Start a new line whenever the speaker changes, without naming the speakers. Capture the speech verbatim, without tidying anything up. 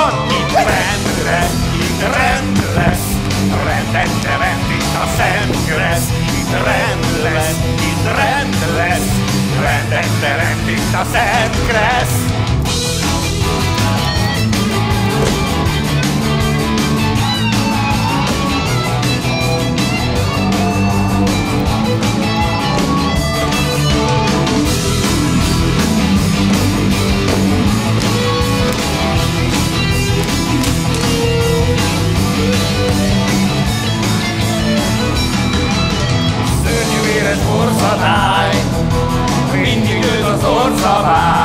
van? Itt rend lesz, itt rend lesz, rendette rend itt a Szentgresz. Itt rend lesz, itt rend lesz, rendette rend itt a Szentgresz. Orszabály, mindig őt az orszabály.